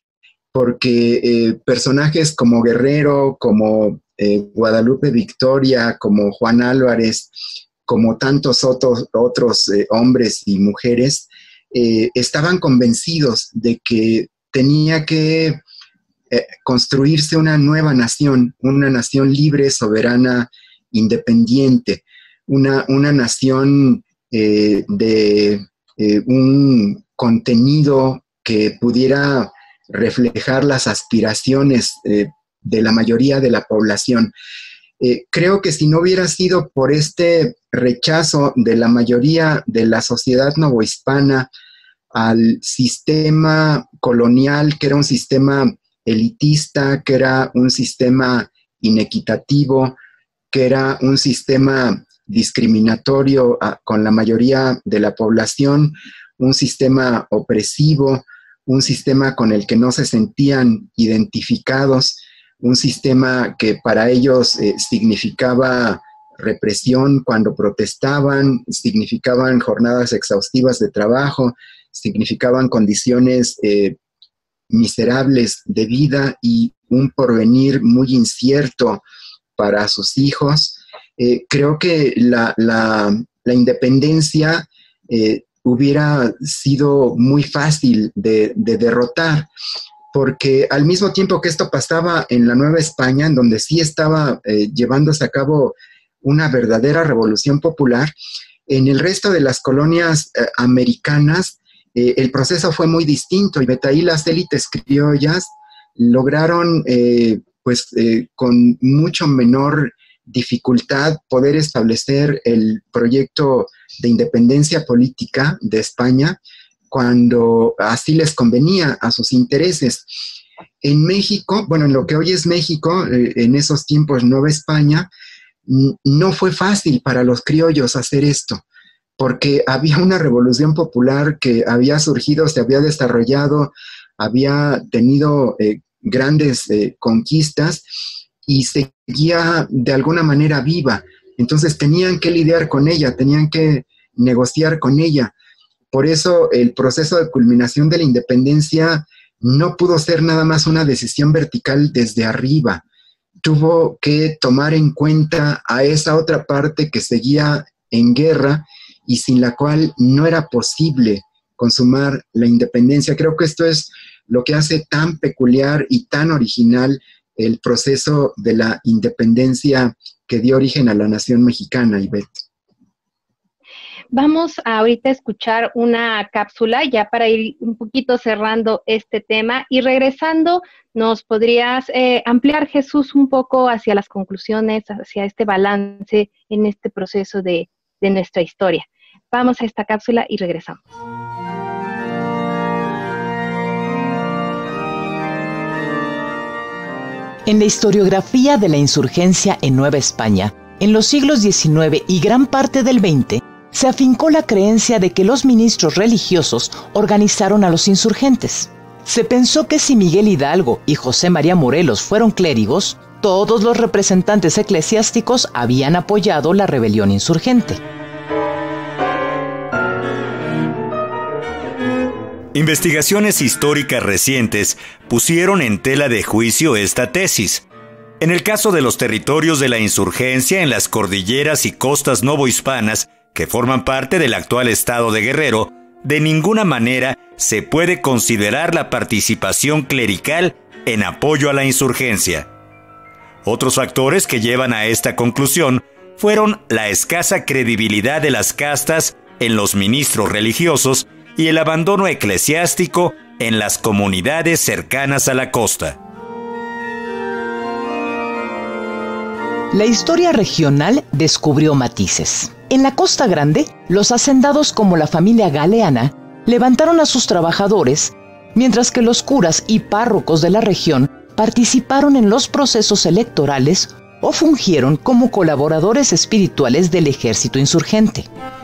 porque eh, personajes como Guerrero, como eh, Guadalupe Victoria, como Juan Álvarez, como tantos otros, otros eh, hombres y mujeres, eh, estaban convencidos de que tenía que eh, construirse una nueva nación, una nación libre, soberana, independiente, una, una nación eh, de eh, un contenido que pudiera reflejar las aspiraciones eh, de la mayoría de la población. Eh, creo que si no hubiera sido por este rechazo de la mayoría de la sociedad novohispana al sistema colonial, que era un sistema elitista, que era un sistema inequitativo, que era un sistema discriminatorio a, con la mayoría de la población, un sistema opresivo, un sistema con el que no se sentían identificados, un sistema que para ellos eh, significaba represión cuando protestaban, significaban jornadas exhaustivas de trabajo, significaban condiciones eh, miserables de vida y un porvenir muy incierto para sus hijos. Eh, creo que la, la, la independencia eh, hubiera sido muy fácil de, de derrotar, porque al mismo tiempo que esto pasaba en la Nueva España, en donde sí estaba eh, llevándose a cabo una verdadera revolución popular, en el resto de las colonias eh, americanas eh, el proceso fue muy distinto, y ahí las élites criollas lograron eh, pues eh, con mucho menor dificultad poder establecer el proyecto de independencia política de España cuando así les convenía a sus intereses. En México, bueno, en lo que hoy es México, eh, en esos tiempos Nueva España, no fue fácil para los criollos hacer esto, porque había una revolución popular que había surgido, se había desarrollado, había tenido eh, grandes eh, conquistas y seguía de alguna manera viva. Entonces tenían que lidiar con ella, tenían que negociar con ella. Por eso el proceso de culminación de la independencia no pudo ser nada más una decisión vertical desde arriba. Tuvo que tomar en cuenta a esa otra parte que seguía en guerra y sin la cual no era posible consumar la independencia. Creo que esto es lo que hace tan peculiar y tan original el proceso de la independencia que dio origen a la nación mexicana, Ivette. Vamos a ahorita a escuchar una cápsula ya para ir un poquito cerrando este tema, y regresando nos podrías eh, ampliar, Jesús, un poco hacia las conclusiones, hacia este balance en este proceso de, de nuestra historia. Vamos a esta cápsula y regresamos. En la historiografía de la insurgencia en Nueva España, en los siglos diecinueve y gran parte del veinte, se afincó la creencia de que los ministros religiosos organizaron a los insurgentes. Se pensó que si Miguel Hidalgo y José María Morelos fueron clérigos, todos los representantes eclesiásticos habían apoyado la rebelión insurgente. Investigaciones históricas recientes pusieron en tela de juicio esta tesis. En el caso de los territorios de la insurgencia en las cordilleras y costas novohispanas, que forman parte del actual estado de Guerrero, de ninguna manera se puede considerar la participación clerical en apoyo a la insurgencia. Otros factores que llevan a esta conclusión fueron la escasa credibilidad de las castas en los ministros religiosos y el abandono eclesiástico en las comunidades cercanas a la costa. La historia regional descubrió matices. En la Costa Grande, los hacendados como la familia Galeana levantaron a sus trabajadores, mientras que los curas y párrocos de la región participaron en los procesos electorales o fungieron como colaboradores espirituales del ejército insurgente.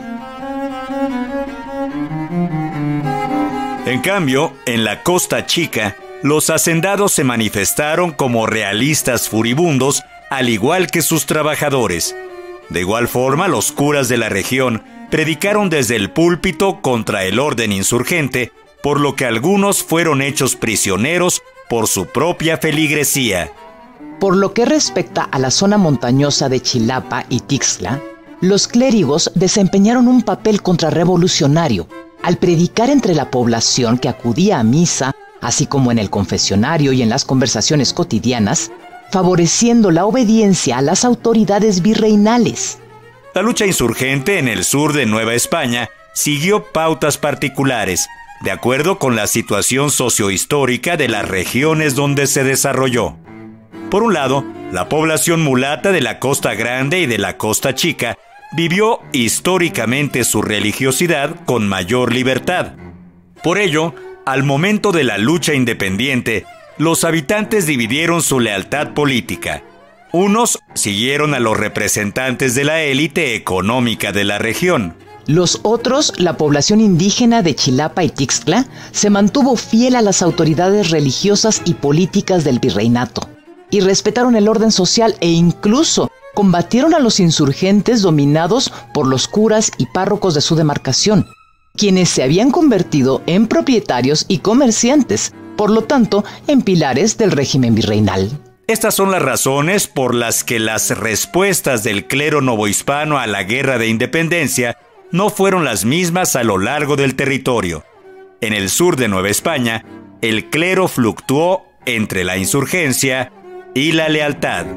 En cambio, en la Costa Chica, los hacendados se manifestaron como realistas furibundos, al igual que sus trabajadores. De igual forma, los curas de la región predicaron desde el púlpito contra el orden insurgente, por lo que algunos fueron hechos prisioneros por su propia feligresía. Por lo que respecta a la zona montañosa de Chilapa y Tixla, los clérigos desempeñaron un papel contrarrevolucionario al predicar entre la población que acudía a misa, así como en el confesionario y en las conversaciones cotidianas, favoreciendo la obediencia a las autoridades virreinales. La lucha insurgente en el sur de Nueva España siguió pautas particulares, de acuerdo con la situación sociohistórica de las regiones donde se desarrolló. Por un lado, la población mulata de la Costa Grande y de la Costa Chica vivió históricamente su religiosidad con mayor libertad. Por ello, al momento de la lucha independiente, los habitantes dividieron su lealtad política. Unos siguieron a los representantes de la élite económica de la región. Los otros, la población indígena de Chilapa y Tixla, se mantuvo fiel a las autoridades religiosas y políticas del virreinato y respetaron el orden social e incluso combatieron a los insurgentes dominados por los curas y párrocos de su demarcación, quienes se habían convertido en propietarios y comerciantes, por lo tanto, en pilares del régimen virreinal. Estas son las razones por las que las respuestas del clero novohispano a la Guerra de Independencia no fueron las mismas a lo largo del territorio. En el sur de Nueva España, el clero fluctuó entre la insurgencia y la lealtad.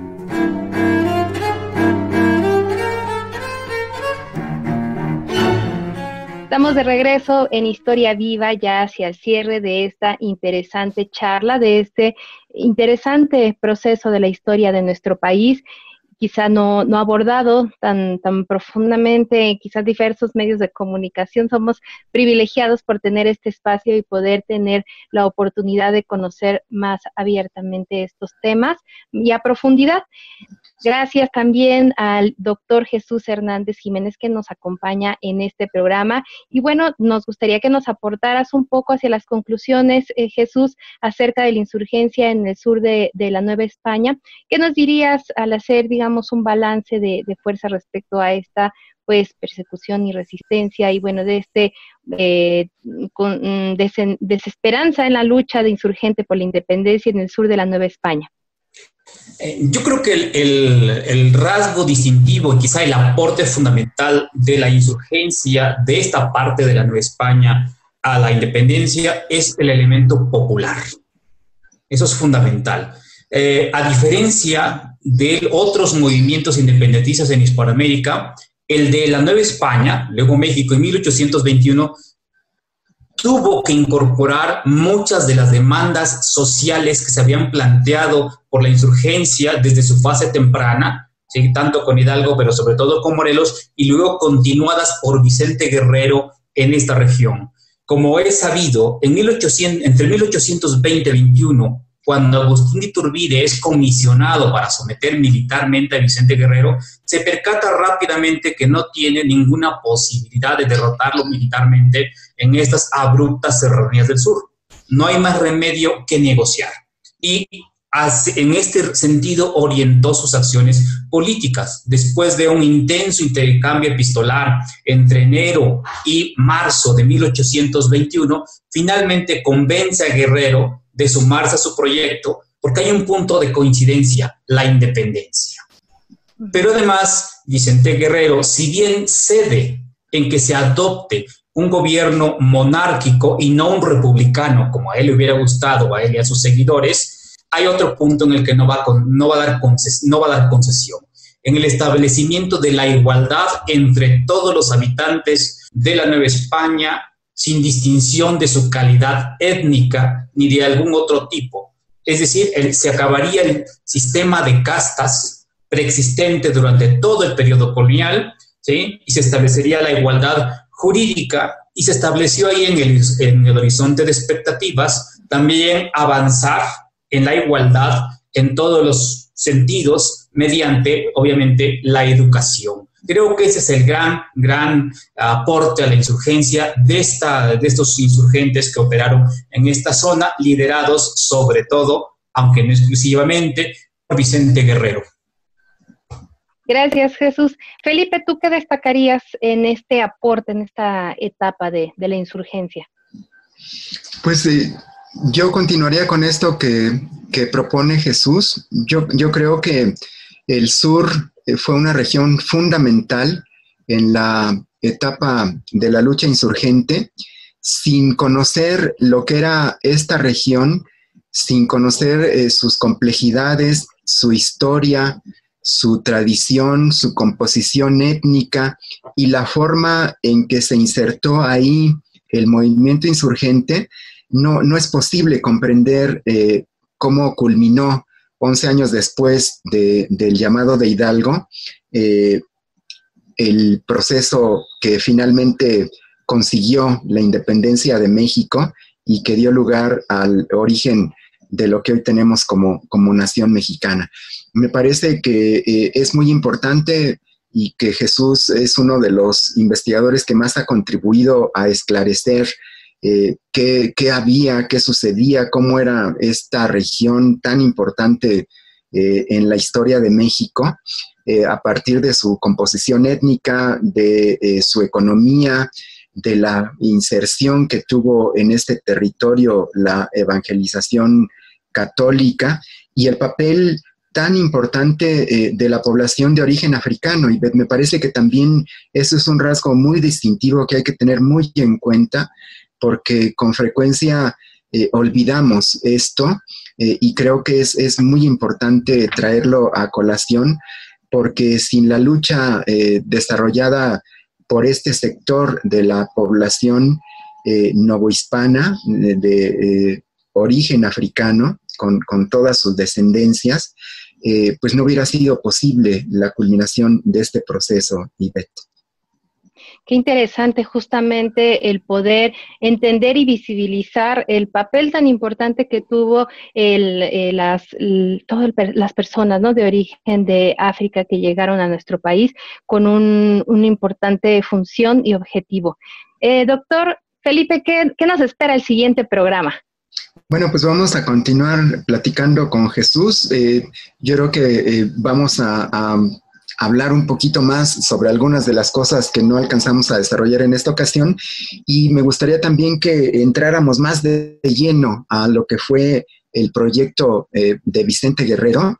Estamos de regreso en Historia Viva, ya hacia el cierre de esta interesante charla, de este interesante proceso de la historia de nuestro país, quizá no, no abordado tan, tan profundamente, quizás diversos medios de comunicación. Somos privilegiados por tener este espacio y poder tener la oportunidad de conocer más abiertamente estos temas y a profundidad. Gracias también al doctor Jesús Hernández Jiménez que nos acompaña en este programa. Y bueno, nos gustaría que nos aportaras un poco hacia las conclusiones, eh, Jesús, acerca de la insurgencia en el sur de, de la Nueva España. ¿Qué nos dirías al hacer, digamos, un balance de, de fuerza respecto a esta pues persecución y resistencia y bueno, de este eh, con, des, desesperanza en la lucha de insurgente por la independencia en el sur de la Nueva España? Eh, yo creo que el, el, el rasgo distintivo y quizá el aporte fundamental de la insurgencia de esta parte de la Nueva España a la independencia es el elemento popular. Eso es fundamental. Eh, a diferencia de otros movimientos independentistas en Hispanoamérica, el de la Nueva España, luego México, en mil ochocientos veintiuno, tuvo que incorporar muchas de las demandas sociales que se habían planteado por la insurgencia desde su fase temprana, ¿sí? Tanto con Hidalgo, pero sobre todo con Morelos, y luego continuadas por Vicente Guerrero en esta región. Como es sabido, en mil ochocientos, entre mil ochocientos veinte y veintiuno, cuando Agustín de Iturbide es comisionado para someter militarmente a Vicente Guerrero, se percata rápidamente que no tiene ninguna posibilidad de derrotarlo militarmente en estas abruptas serranías del sur. No hay más remedio que negociar. Y en este sentido orientó sus acciones políticas. Después de un intenso intercambio epistolar entre enero y marzo de mil ochocientos veintiuno, finalmente convence a Guerrero de sumarse a su proyecto, porque hay un punto de coincidencia, la independencia. Pero además, Vicente Guerrero, si bien cede en que se adopte un gobierno monárquico y no un republicano, como a él le hubiera gustado, a él y a sus seguidores, hay otro punto en el que no va, con, no va, a, dar conces, no va a dar concesión, en el establecimiento de la igualdad entre todos los habitantes de la Nueva España, sin distinción de su calidad étnica ni de algún otro tipo. Es decir, el, se acabaría el sistema de castas preexistente durante todo el periodo colonial, ¿sí? Y se establecería la igualdad jurídica y se estableció ahí en el, en el horizonte de expectativas también avanzar en la igualdad en todos los sentidos mediante, obviamente, la educación. Creo que ese es el gran, gran aporte a la insurgencia de, esta, de estos insurgentes que operaron en esta zona, liderados sobre todo, aunque no exclusivamente, por Vicente Guerrero. Gracias, Jesús. Felipe, ¿tú qué destacarías en este aporte, en esta etapa de, de la insurgencia? Pues eh, yo continuaría con esto que, que propone Jesús. Yo, yo creo que el sur fue una región fundamental en la etapa de la lucha insurgente. Sin conocer lo que era esta región, sin conocer eh, sus complejidades, su historia, su tradición, su composición étnica y la forma en que se insertó ahí el movimiento insurgente, no, no es posible comprender eh, cómo culminó once años después de, del llamado de Hidalgo, eh, el proceso que finalmente consiguió la independencia de México y que dio lugar al origen de lo que hoy tenemos como, como nación mexicana. Me parece que eh, es muy importante y que Jesús es uno de los investigadores que más ha contribuido a esclarecer eh, qué, qué había, qué sucedía, cómo era esta región tan importante eh, en la historia de México, eh, a partir de su composición étnica, de eh, su economía, de la inserción que tuvo en este territorio la evangelización católica y el papel tan importante eh, de la población de origen africano. Y me parece que también eso es un rasgo muy distintivo que hay que tener muy en cuenta, porque con frecuencia eh, olvidamos esto eh, y creo que es, es muy importante traerlo a colación, porque sin la lucha eh, desarrollada por este sector de la población eh, novohispana de, de eh, origen africano, con, con todas sus descendencias, eh, pues no hubiera sido posible la culminación de este proceso, Ivette. Qué interesante justamente el poder entender y visibilizar el papel tan importante que tuvo el, eh, las, el, todas las personas, ¿no?, de origen de África que llegaron a nuestro país con un, una importante función y objetivo. Eh, doctor Felipe, ¿qué, ¿qué nos espera el siguiente programa? Bueno, pues vamos a continuar platicando con Jesús. Eh, yo creo que eh, vamos a... a hablar un poquito más sobre algunas de las cosas que no alcanzamos a desarrollar en esta ocasión, y me gustaría también que entráramos más de lleno a lo que fue el proyecto eh, de Vicente Guerrero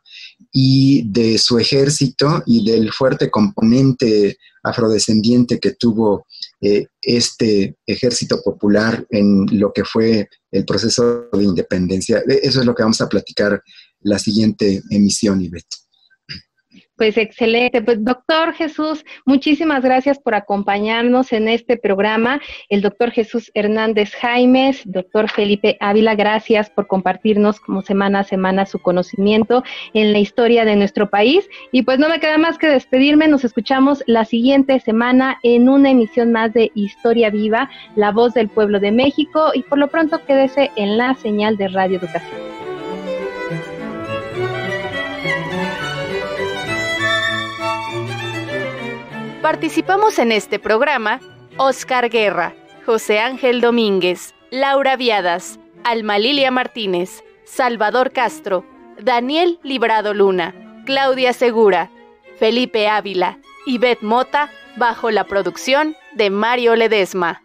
y de su ejército y del fuerte componente afrodescendiente que tuvo eh, este ejército popular en lo que fue el proceso de independencia. Eso es lo que vamos a platicar la siguiente emisión, Ivette. Pues excelente. Pues doctor Jesús, muchísimas gracias por acompañarnos en este programa. El doctor Jesús Hernández Jaimes, doctor Felipe Ávila, gracias por compartirnos como semana a semana su conocimiento en la historia de nuestro país. Y pues no me queda más que despedirme. Nos escuchamos la siguiente semana en una emisión más de Historia Viva, la voz del pueblo de México. Y por lo pronto quédese en la señal de Radio Educación. Participamos en este programa Oscar Guerra, José Ángel Domínguez, Laura Viadas, Alma Lilia Martínez, Salvador Castro, Daniel Librado Luna, Claudia Segura, Felipe Ávila, Ivette Mota, bajo la producción de Mario Ledesma.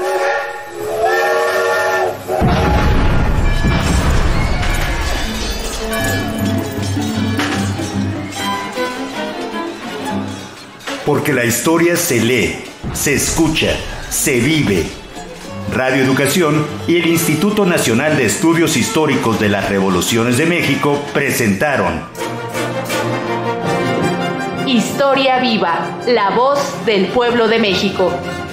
Porque la historia se lee, se escucha, se vive. Radio Educación y el Instituto Nacional de Estudios Históricos de las Revoluciones de México presentaron Historia Viva, la voz del pueblo de México.